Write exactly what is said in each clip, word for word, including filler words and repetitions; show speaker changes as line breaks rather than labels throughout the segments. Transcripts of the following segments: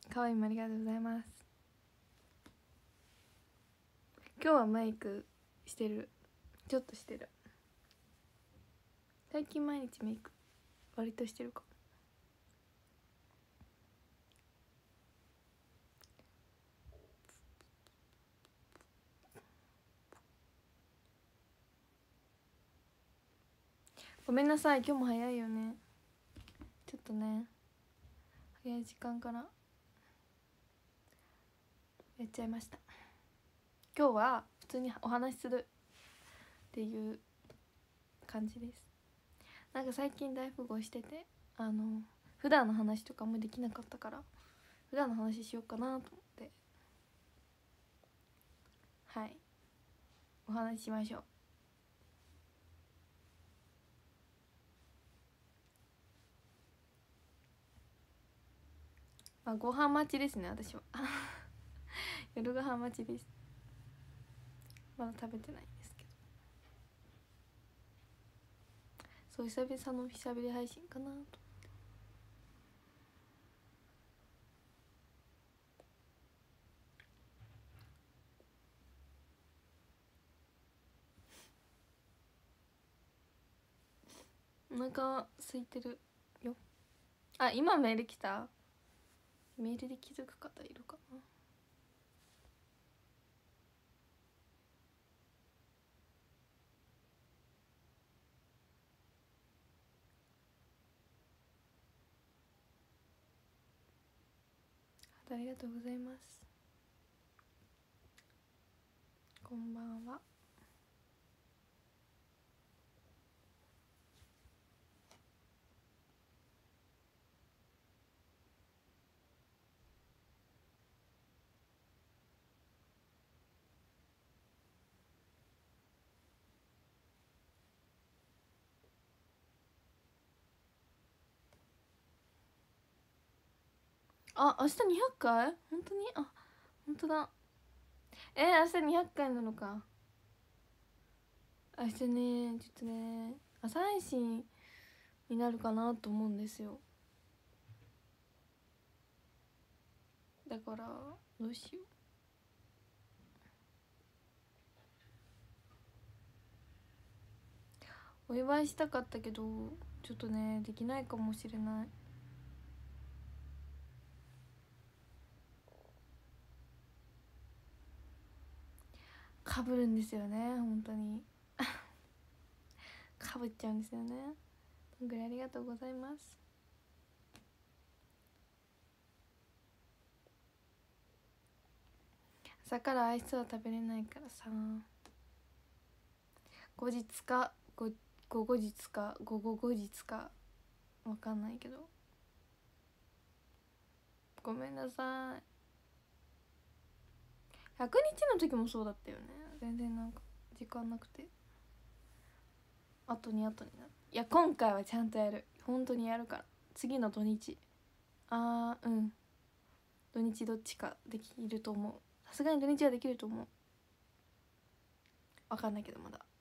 かわいいもありがとうございます。今日はメイクしてる、ちょっとしてる。最近毎日メイク割としてるかも。ごめんなさい、今日も早いよね。ちょっとね早い時間からやっちゃいました。今日は普通にお話しするっていう感じです。なんか最近大富豪してて、あの普段の話とかもできなかったから普段の話しようかなと思って、はいお話ししましょう。まあご飯待ちですね私は夜ご飯待ちです。まだ食べてないんですけど、そう久々の久々配信かなと。お腹空いてるよ。あ、今メール来た。メールで気づく方いるかな。ありがとうございます。こんばんは。あ、明日にひゃっかい？本当に？あ、本当だ。えー、明日にひゃっかいなのか。明日ね、ちょっとね朝配信になるかなと思うんですよ。だからどうしよう。お祝いしたかったけどちょっとねできないかもしれない。かぶるんですよね本当にかぶっちゃうんですよね。どんぐらいありがとうございます。朝からアイスは食べれないからさ、後日かご午後日か午後後日かわかんないけどごめんなさい。ひゃくにちの時もそうだったよね。全然なんか時間なくて後に後になって、いや今回はちゃんとやる、本当にやるから。次の土日、あーうん土日どっちかできると思う。さすがに土日はできると思う。わかんないけどまだ。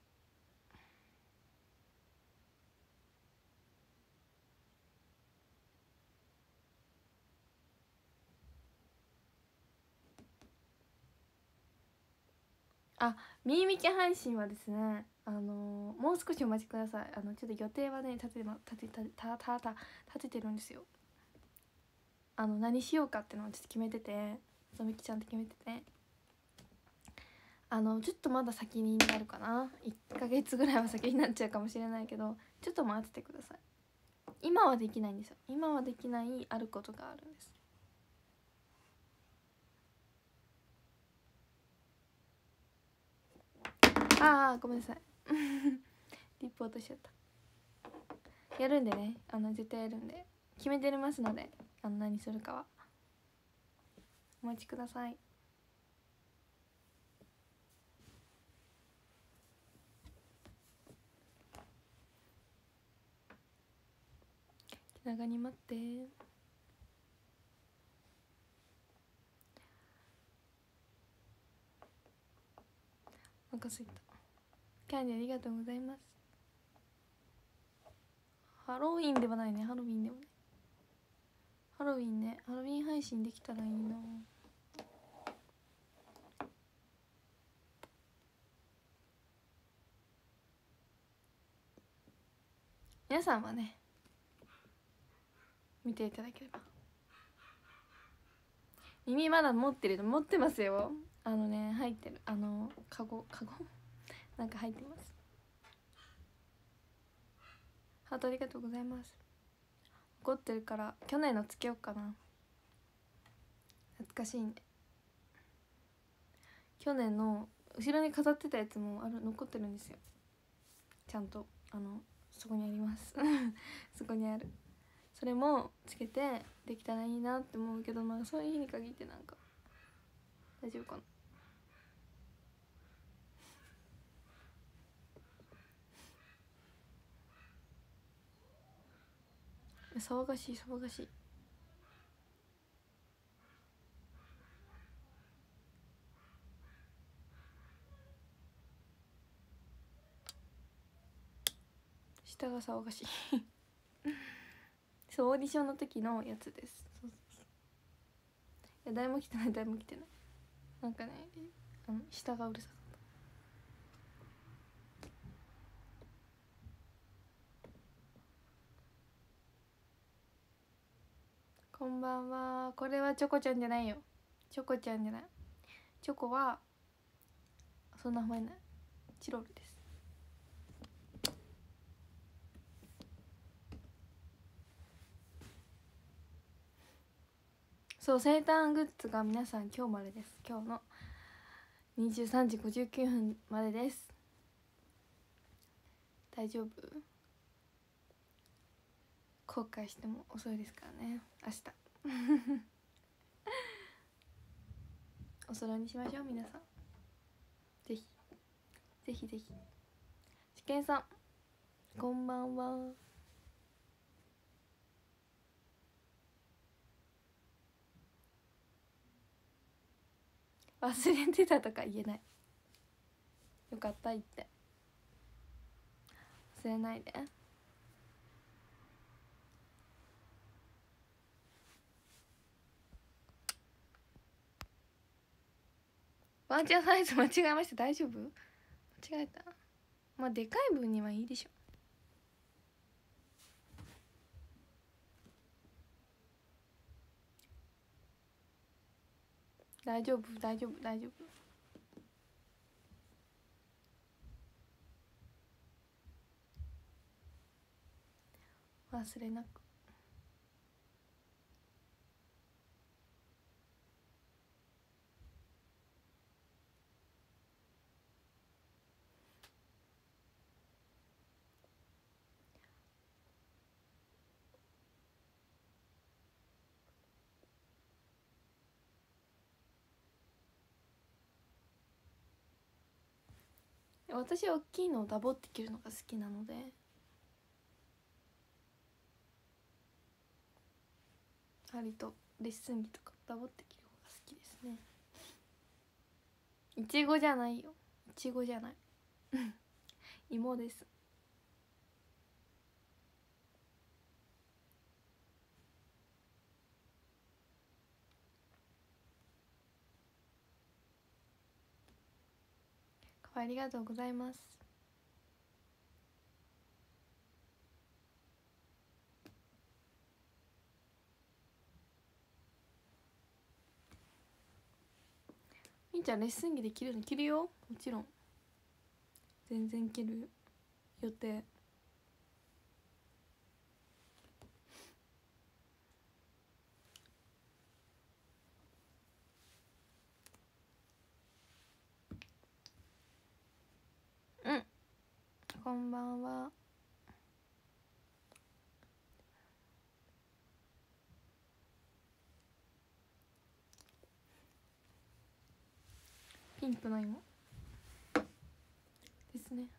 あ、みーみき配信はですね、あのー、もう少しお待ちください。あのちょっと予定はね立てま立てたたたた立ててるんですよ。あの何しようかっていうのをちょっと決めてて、ぞみきちゃんと決めてて、あのちょっとまだ先になるかな。いっかげつぐらいは先になっちゃうかもしれないけど、ちょっと待っててください。今はできないんですよ。今はできないあることがあるんです。ああごめんなさいリポートしちゃった。やるんでね、あの絶対やるんで決めてますので、あの何するかはお待ちください。気長に待って。お腹すいた。キャンディありがとうございます。ハロウィンではないね、ハロウィンでもね、 ハロウィンね、ハロウィン配信できたらいいな。皆さんはね見ていただければ。耳まだ持ってるの？持ってますよ。あのね入ってる、あのカゴカゴなんか入ってます。ハートありがとうございます。怒ってるから去年のつけようかな。懐かしいんで。去年の後ろに飾ってたやつもある、残ってるんですよ。ちゃんとあのそこにありますそこにある。それもつけてできたらいいなって思うけど、まあそういう日に限ってなんか大丈夫かな。騒がしい騒がしい。下が騒がしいそう、オーディションの時のやつです。そうそうそう。いや誰も来てない誰も来てない。なんかね、あの下がうるさかった。こんばんは。これはチョコちゃんじゃないよ。チョコちゃんじゃない。チョコはそんな吠えない。チロルです。そう、生誕グッズが皆さん今日までです。今日のにじゅうさんじごじゅうきゅうふんまでです。大丈夫？後悔しても遅いですからね、明日お揃いにしましょう皆さん。ぜひぜひぜひ。試験さんこんばんは。忘れてたとか言えない。よかった言って。忘れないで。ワンちゃんサイズ間違えました。大丈夫？間違えた。まあでかい分にはいいでしょ。大丈夫大丈夫大丈夫。忘れなく。私は大きいのをダボって着るのが好きなので、割とレッスン着とかダボって着る方が好きですね。いちごじゃないよ、いちごじゃない芋です。ありがとうございます。みーちゃんレッスン着で着るの？着るよ、もちろん。全然着る予定。うん、こんばんは。ピンクの芋ですね。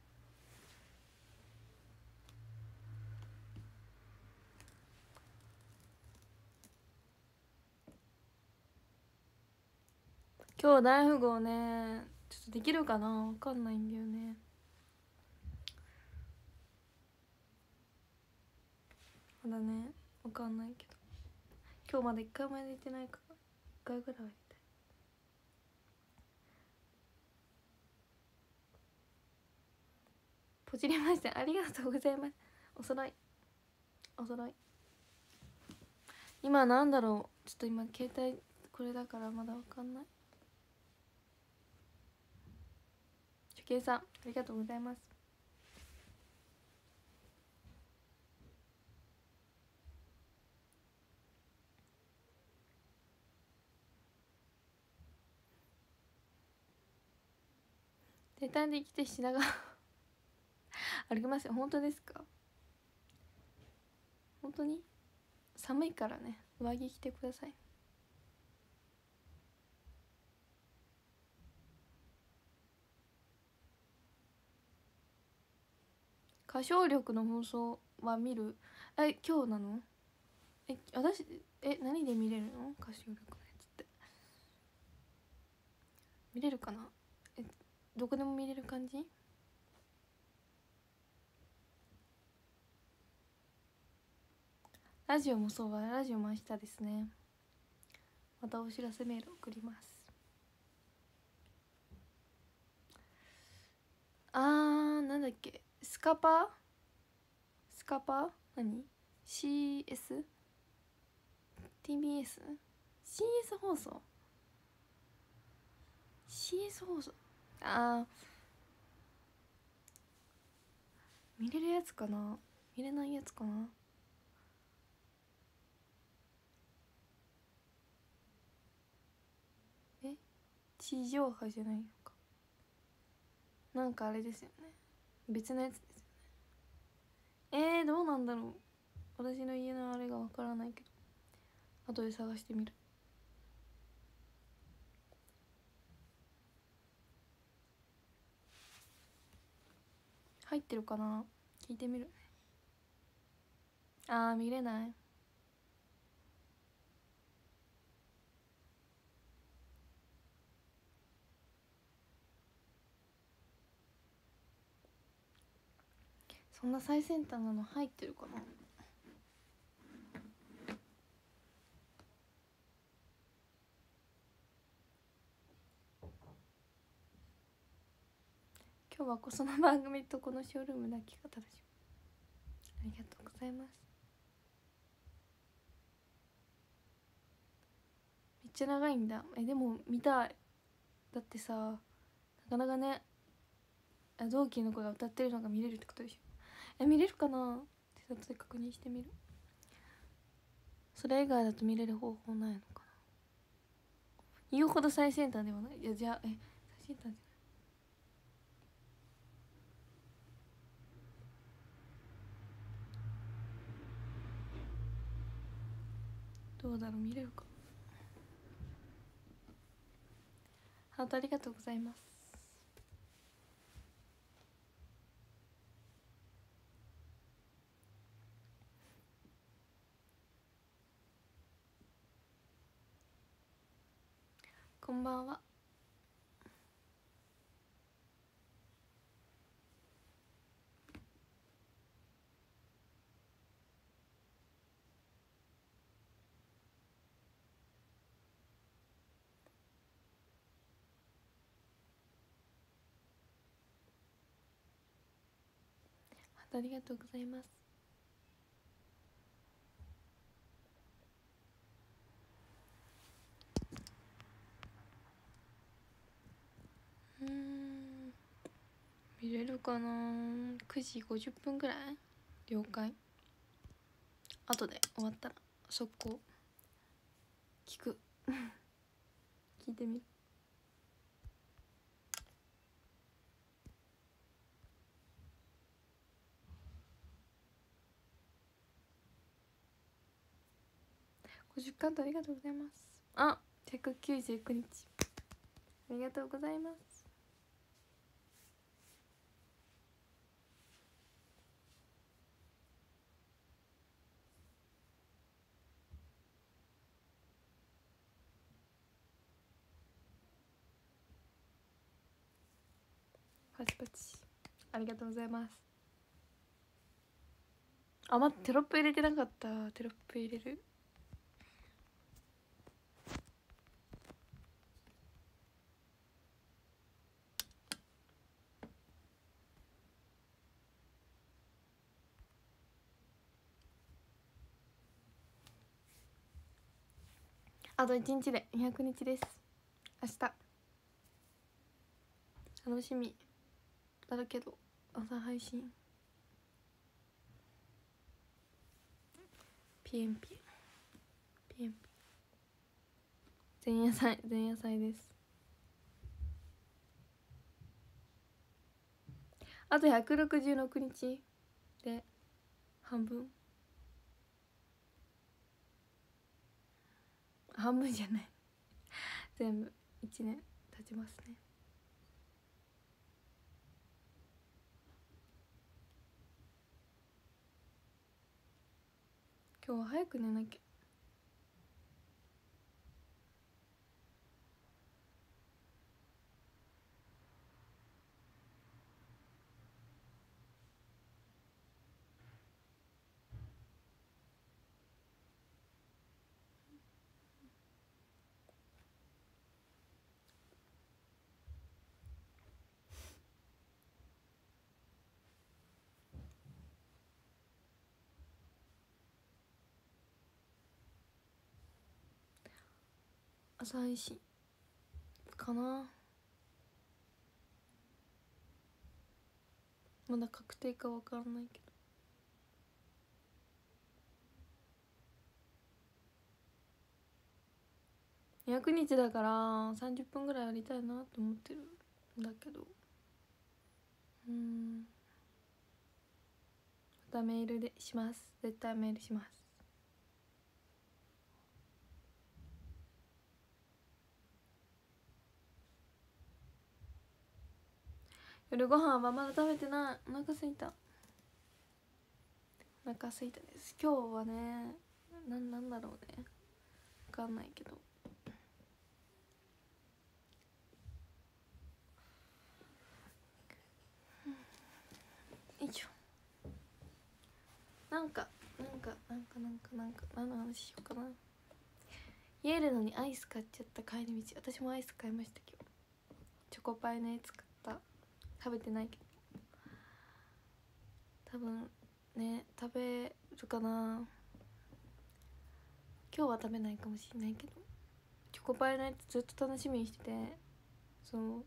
今日大富豪ね、ちょっとできるかな、わかんないんだよね。まだね、わかんないけど今日まだ一回も寝てないから一回ぐらいは寝たい。ポチりました、ありがとうございます。おそろいおそろい。今なんだろう、ちょっと今携帯これだからまだわかんない。初見さんありがとうございます。絶対で生きて品川歩きますよ。本当ですか？本当に寒いからね、上着着てください。歌唱力の放送は見る？え、今日なの？え、私、え、何で見れるの？歌唱力のやつって見れるかな？え、どこでも見れる感じ？ラジオもそうだ、ラジオも明日ですね。またお知らせメール送ります。あー、なんだっけ、スカパースカパー何 ?シーエス？ ティービーエス？ シーエス 放送？ シーエス 放送、あー、見れるやつかな、見れないやつかな。え、地上波じゃないのか、なんかあれですよね、別のやつですよね。えー、どうなんだろう、私の家のあれがわからないけど、後で探してみる。入ってるかな、聞いてみるね。あー、見れない。そんな最先端なの入ってるかな。今日はこその番組とこのショールームだけが楽しみ。ありがとうございます。めっちゃ長いんだ。え、でも見たい。だってさ、なかなかね、同期の子が歌ってるのが見れるってことでしょ。え、見れるかなって後で確認してみる。それ以外だと見れる方法ないのかな。言うほど最先端ではない。いや、じゃあ、え、最先端じゃない。どうだろう、見れるか。ハートありがとうございます。こんばんは。ハートありがとうございます。うーん、見れるかな。くじごじゅっぷんぐらい。了解。後で終わったら速攻聞く聞いてみる。ごじゅっカントありがとうございます。あ、ひゃくきゅうじゅうくにちありがとうございます。パチパチありがとうございます。あ、待って、テロップ入れてなかった。テロップ入れる。 あといちにちでにひゃくにちです。明日楽しみだらけど朝配信ピエンピエンピエンピエン前夜祭前夜祭です。あとひゃくろくじゅうろくにちで半分半分じゃない全部いちねん経ちますね。今日は早く寝なきゃ。朝配信かな。まだ確定か分からないけどにひゃくにちだからさんじゅっぷんぐらいやりたいなと思ってるんだけど、うん、またメールでします。絶対メールします。夜ご飯はまだ食べてない。お腹すいたお腹すいたです。今日はねな、なんだろうね分かんないけど、よいしょ。なんかなんかなんかなんかなんか何の話しようかな。イエールのにアイス買っちゃった帰り道。私もアイス買いました今日。チョコパイのやつ買った。食べてないけど多分ね食べるかな。今日は食べないかもしれないけど、チョコパイのやつずっと楽しみにしてて、そう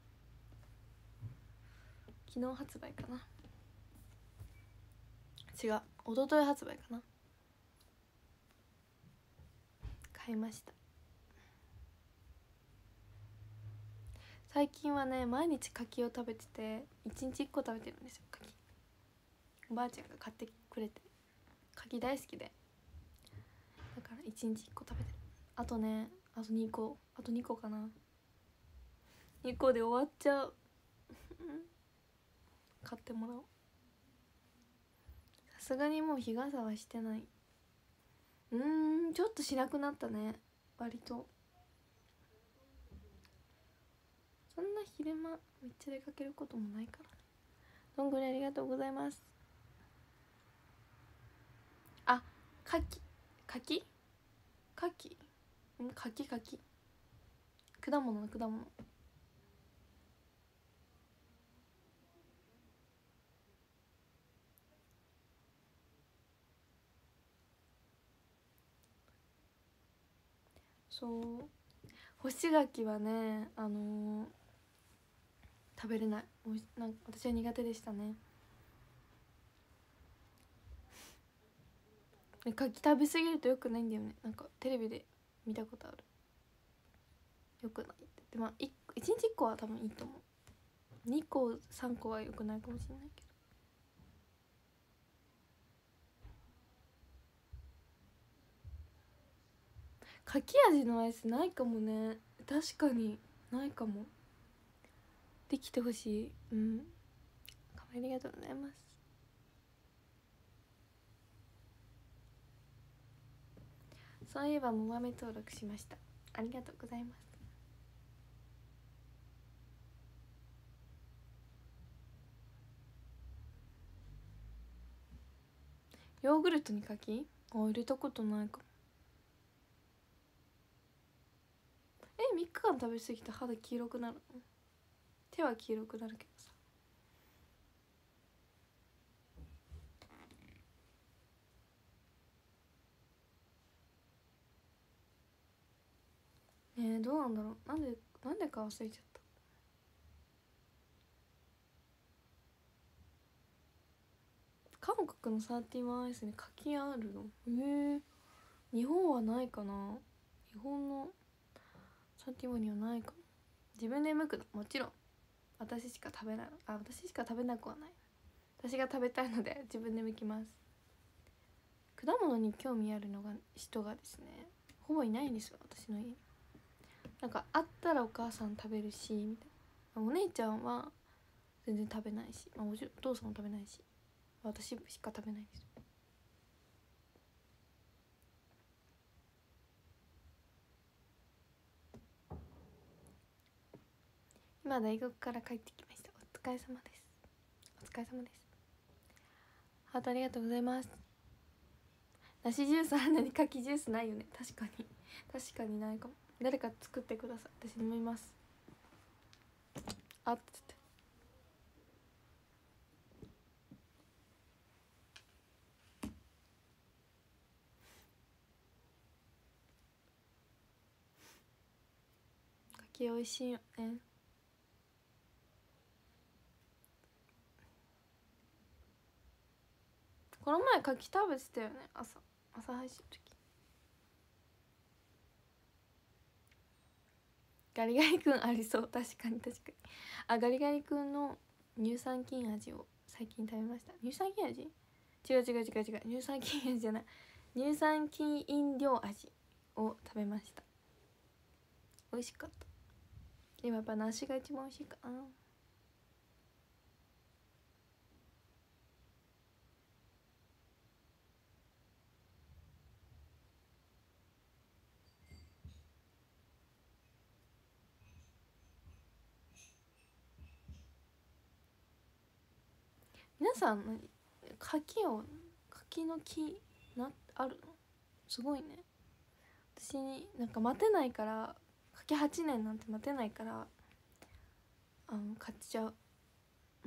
昨日発売かな、違う一昨日発売かな、買いました。最近はね毎日柿を食べてていちにちいっこ食べてるんですよ。柿おばあちゃんが買ってくれて、柿大好きでだからいちにちいっこ食べてる。あとねあとにこあとにこかな、にこで終わっちゃう買ってもらおう。さすがにもう日傘はしてない。うーんちょっとしなくなったね割と。そんな昼間めっちゃ出かけることもないからね。どんぐりありがとうございます。あかきかきかきんかきかき果物の果物。そう干し柿はねあのー、食べれない。おいなんか私は苦手でしたね。柿食べ過ぎるとよくないんだよね。なんかテレビで見たことある。よくないって。でもいちにちいっこは多分いいと思う。にこさんこはよくないかもしれないけど。柿味のアイスないかもね。確かにないかも。できてほしい。うん、ありがとうございます。そういえばも豆登録しました。ありがとうございます。ヨーグルトに柿あ入れたことないかも。えみっかかん食べ過ぎて肌黄色くなるの？手は黄色くなるけどさ。 えー、どうなんだろう。なんでなんでか忘れちゃった。韓国のサーティワンアイスに柿あるの？えー、日本はないかな。日本のサーティワンにはないかな。自分で剥くのもちろん私しか食べない。あ、私しか食べなくはない。私が食べたいので自分で剥きます。果物に興味あるのが人がですねほぼいないんですよ、私の家に。なんかあったらお母さん食べるしみたいな。お姉ちゃんは全然食べないし、まあ、お父さんも食べないし、私しか食べないです。今大学から帰ってきました。お疲れ様です。お疲れ様です。ハートありがとうございます。梨ジュースあるのに柿ジュースないよね。確かに確かにないかも。誰か作ってください、私飲みます。あっつって柿美味しいよね。この前柿食べてたよね、朝朝配信の時。ガリガリ君ありそう。確かに確かに。あ、ガリガリ君の乳酸菌味を最近食べました。乳酸菌味？違う違う違う違う、乳酸菌味じゃない、乳酸菌飲料味を食べました。美味しかった。でもやっぱ梨が一番美味しいかな。皆さん柿を柿の木なあるの？すごいね。私なんか待てないから、柿はちねんなんて待てないから、あの買っちゃう。うん。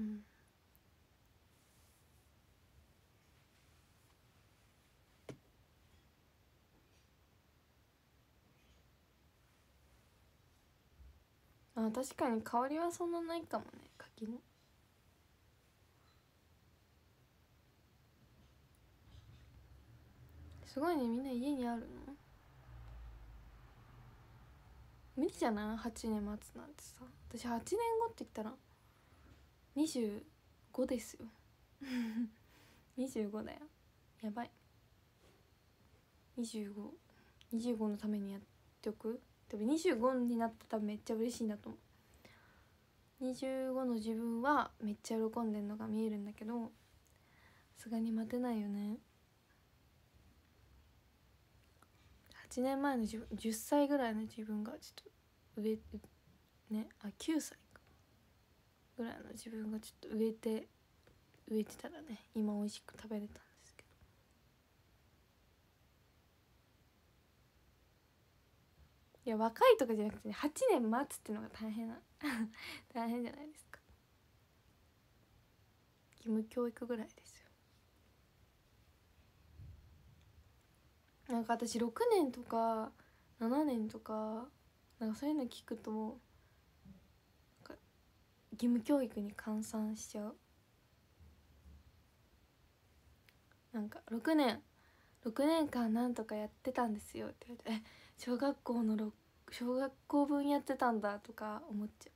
あ、確かに香りはそんなないかもね、柿の。すごいね、みんな家にあるの？無理じゃない？ はち 年待つなんてさ。私はちねんごって言ったらにじゅうごですよにじゅうごだよ。やばい。にじゅうご、にじゅうごのためにやっておく。多分にじゅうごになったら多分めっちゃ嬉しいんだと思う。にじゅうごの自分はめっちゃ喜んでんのが見えるんだけど、さすがに待てないよね。はちねんまえの自分、じゅっさいぐらいの自分がちょっと上ね、あきゅうさいかぐらいの自分がちょっと植えて植えてたらね、今美味しく食べれたんですけど。いや若いとかじゃなくてね、はちねん待つっていうのが大変な大変じゃないですか。義務教育ぐらいですよ。なんか私ろくねんとかななねんとかなんかそういうの聞くとなんか義務教育に換算しちゃう。なんかろくねんろくねんかんなんとかやってたんですよって言われて、え小学校の小学校分やってたんだとか思っちゃ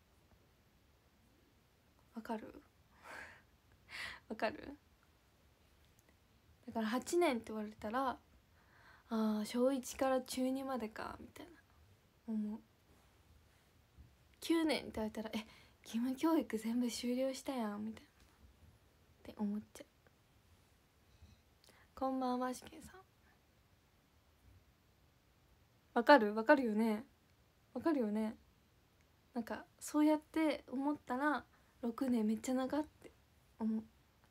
う。わかるわかる。だからはちねんって言われたら、ああしょういちからちゅうにまでかみたいな思う。きゅうねんって言われたら、え義務教育全部終了したやんみたいなって思っちゃう。こんばんはしけんさん。わかるわかるよね。わかるよね。なんかそうやって思ったらろくねんめっちゃ長って思う。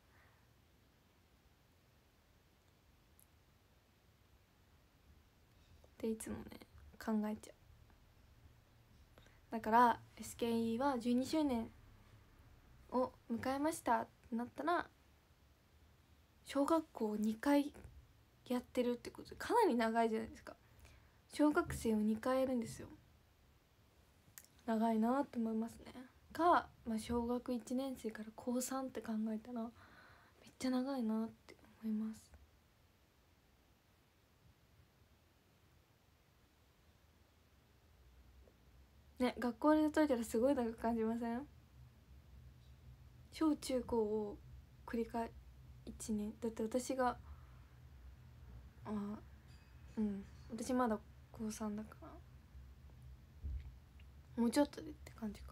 っていつもね考えちゃう。だから エスケーイー はじゅうにしゅうねんを迎えましたってなったら、小学校にかいやってるってことでかなり長いじゃないですか。小学生をにかいやるんですよ。 長いなって思いますね。か、まあ、小学いちねん生からこうさんって考えたらめっちゃ長いなって思います。ね、学校で例えたらすごい長く感じません？小中高を繰り返いちねんだって、私があうん私まだこうさんだからもうちょっとでって感じか。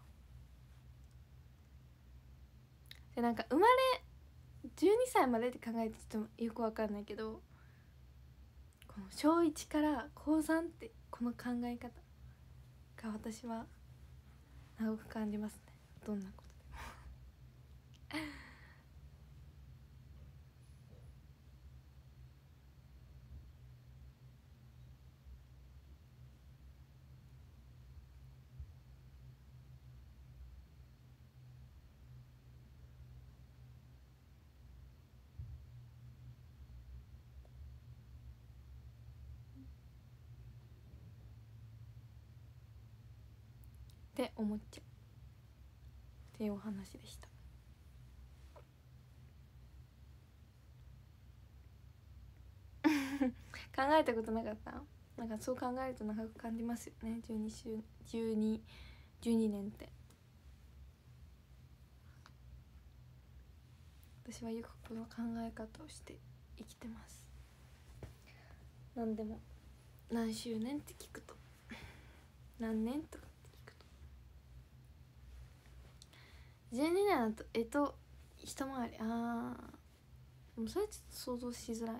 でなんか生まれじゅうにさいまでって考えてちょっとよくわかんないけど、この小いちからこうさんってこの考え方が私は長く感じますね、どんなことでもって思っちゃうっていうお話でした。考えたことなかった。なんかそう考えると長く感じますよね、じゅうに週じゅうに、じゅうにねんって。私はよくこの考え方をして生きてます。何でも何周年って聞くと何年とかって聞くとじゅうにねんだとえっと一回り、あーでもそれちょっと想像しづらいな。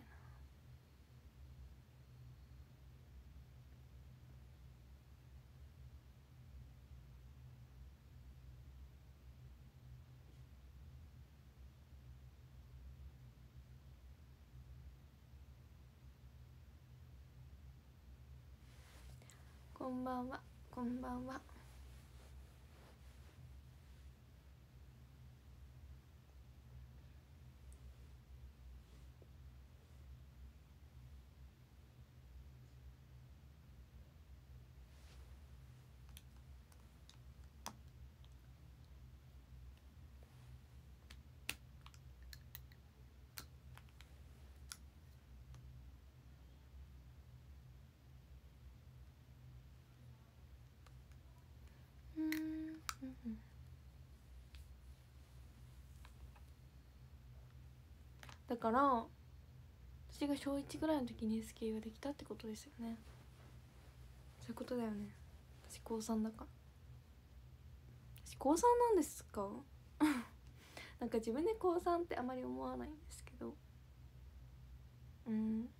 こんばんは、こんばんは。うーん、うんうん、だから私が小いちぐらいの時に エスケー ができたってことですよね。そういうことだよね。私こうさんだから。私こうさんなんですかなんか自分でこうさんってあまり思わないんですけど、うん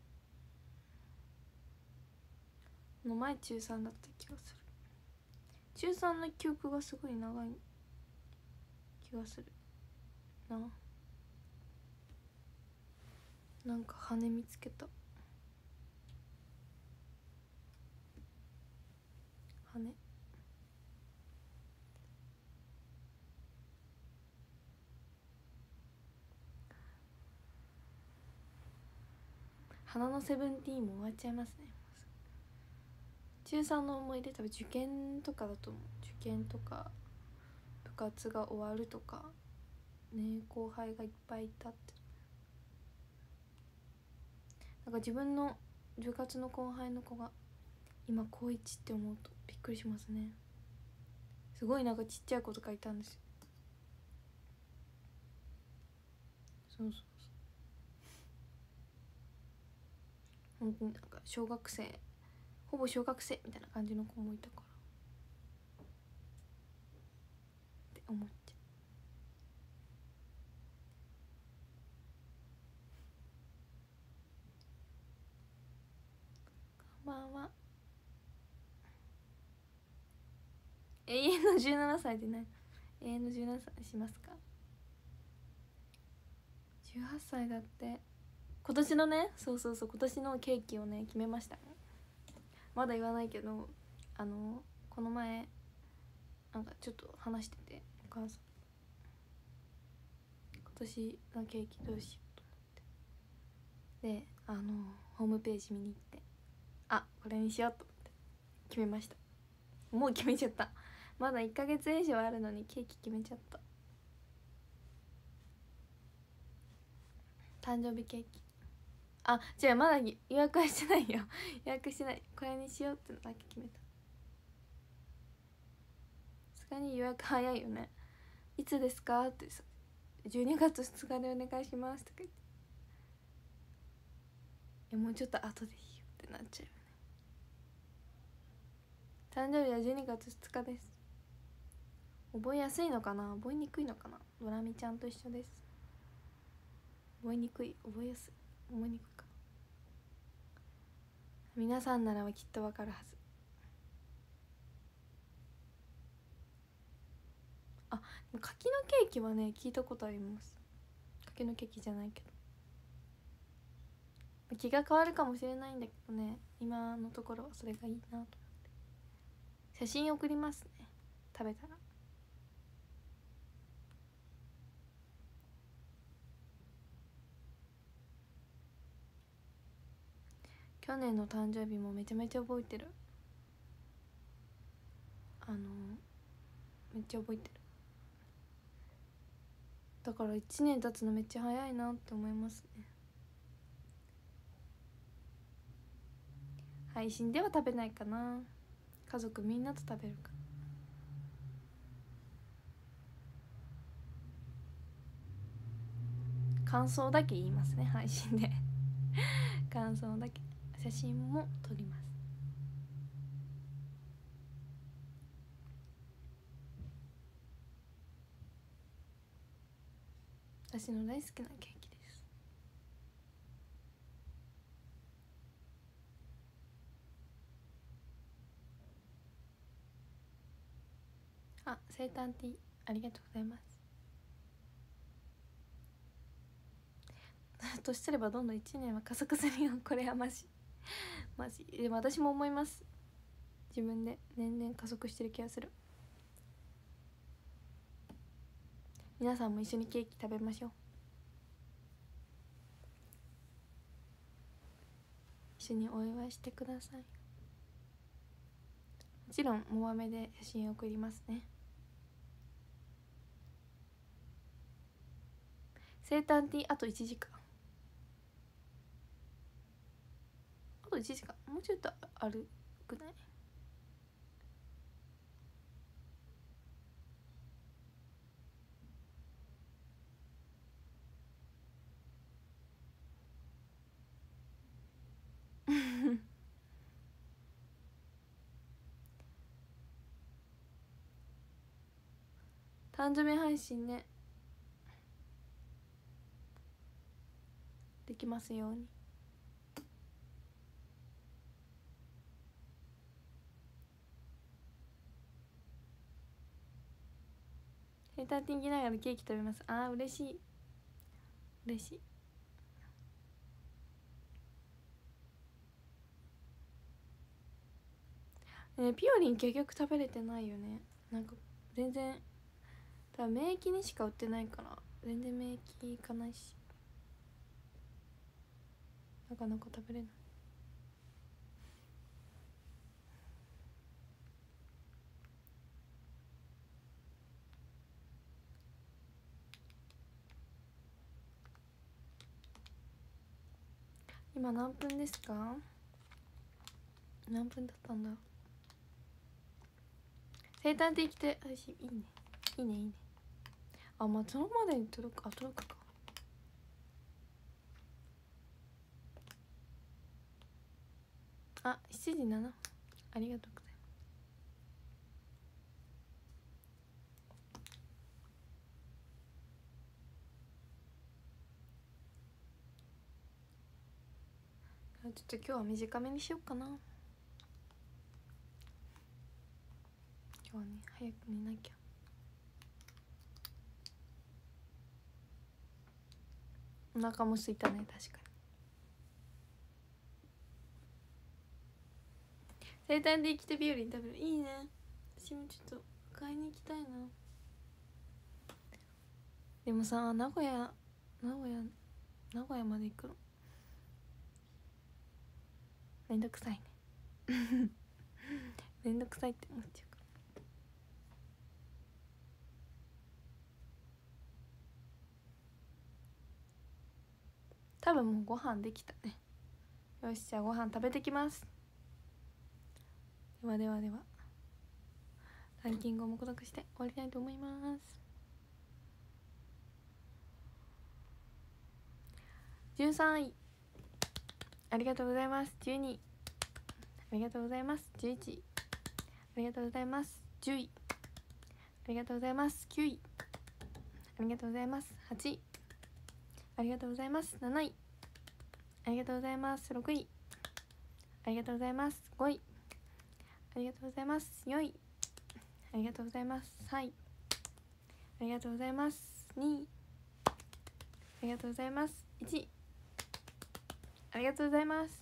この前中さんだった気がする。中さんの記憶がすごい長い気がするな。なんか羽見つけた。羽花のセブンティーンも終わっちゃいますね。中さんの思い出多分受験とかだと思う。受験とか部活が終わるとかね、後輩がいっぱいいたって。なんか自分の部活の後輩の子が今高いちって思うとびっくりしますね。すごいなんかちっちゃい子とかいたんですよ。そうそうそう、本当になんか小学生、ほぼ小学生みたいな感じの子もいたからって思っちゃう。こんばんは。永遠のじゅうななさいでない永遠のじゅうななさいしますか。じゅうはっさいだって。今年のね、そうそうそう、今年のケーキをね決めました。まだ言わないけど、あのこの前なんかちょっと話してて、お母さん今年のケーキどうしようと思って、であのホームページ見に行って、あこれにしようと思って決めました。もう決めちゃった。 まだいっかげつ以上あるのにケーキ決めちゃった。誕生日ケーキ、あ、違う、まだ予約はしてないよ予約してない。これにしようってのだけ決めた。さすがに予約早いよね。いつですかってさ、じゅうにがつふつかでお願いしますとか言って、いやもうちょっと後でいいよってなっちゃうよね。誕生日はじゅうにがつふつかです。覚えやすいのかな、覚えにくいのかな。ドラミちゃんと一緒です。覚えにくい、覚えやすい、覚えにくいかな。皆さんならばきっとわかるはず。あ、柿のケーキはね聞いたことあります。柿のケーキじゃないけど、気が変わるかもしれないんだけどね、今のところはそれがいいなと思って。写真送りますね、食べたら。去年の誕生日もめちゃめちゃ覚えてる。あのめっちゃ覚えてる。だからいちねん経つのめっちゃ早いなって思いますね。配信では食べないかな。家族みんなと食べるか。感想だけ言いますね、配信で感想だけ。写真も撮ります。私の大好きなケーキです。あ、生誕ティーありがとうございますとしてればどんどんいちねんは加速するよ。これはマジマジでも私も思います。自分で年々加速してる気がする。皆さんも一緒にケーキ食べましょう。一緒にお祝いしてください。もちろんモアメで写真を送りますね。生誕ティーあといちじかん、あといちじかん、もうちょっとあるくない？誕生日配信ね、できますように。生誕ティー着ながらケーキ食べます。あー嬉しい嬉しいね。ピオリン結局食べれてないよね。なんか全然多分免疫にしか売ってないから全然免疫いかないし、なかなか食べれない。今何分ですか？何分だったんだ。生誕ってきて私いいねいいねいいね。あ、まあそのまでに届く、あ届くか。あ、しちじななふん、ありがとうございます。ちょっと今日は短めにしようかな。今日はね早く寝なきゃ。お腹も空いたね、確かに。生誕で生きてビオリン食べる、いいね。私もちょっと買いに行きたいな。でもさ、名古屋名古屋名古屋まで行くのめんどくさいねめんどくさいって思っちゃうから。 多分もうご飯できたね。よし、じゃあご飯食べてきます。ではではではランキングを目録して終わりたいと思います。じゅうさんいありがとうございます。じゅうにいありがとうございます。じゅういちいありがとうございます。じゅういありがとうございます。きゅういありがとうございます。はちいありがとうございます。なないありがとうございます。ろくいありがとうございます。ごいありがとうございます。よんいありがとうございます。さんいありがとうございます。にいありがとうございます。いちいありがとうございます。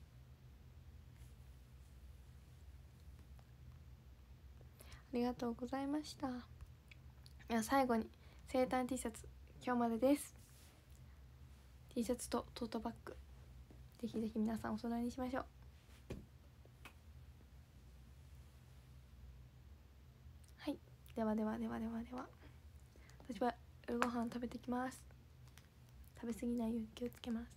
ありがとうございました。いや、最後に生誕 T シャツ今日までです。 T シャツとトートバッグぜひぜひ皆さんお揃いにしましょう。はい、ではではではではでは私は夜ご飯食べてきます。食べ過ぎないように気をつけます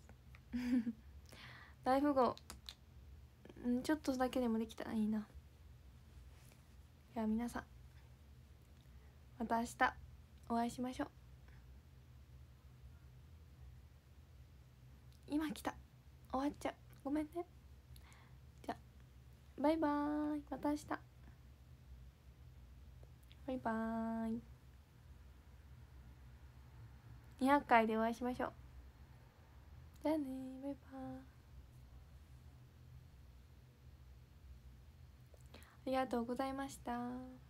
大富豪んちょっとだけでもできたらいいな。では皆さんまた明日お会いしましょう。今来た、終わっちゃう、ごめんね。じゃあバイバーイ、また明日、バイバーイ。にひゃっかいでお会いしましょう。じゃあねー、バイバーイ。ありがとうございました。